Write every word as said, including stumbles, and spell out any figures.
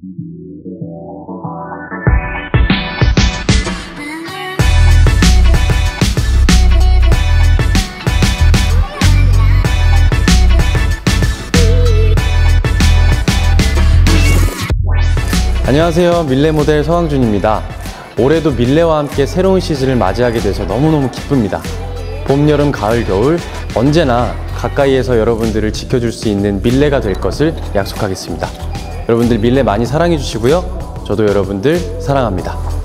안녕하세요, 밀레 모델 서항준입니다. 올해도 밀레와 함께 새로운 시즌을 맞이하게 돼서 너무너무 기쁩니다. 봄, 여름, 가을, 겨울 언제나 가까이에서 여러분들을 지켜줄 수 있는 밀레가 될 것을 약속하겠습니다. 여러분들 밀레 많이 사랑해 주시고요. 저도 여러분들 사랑합니다.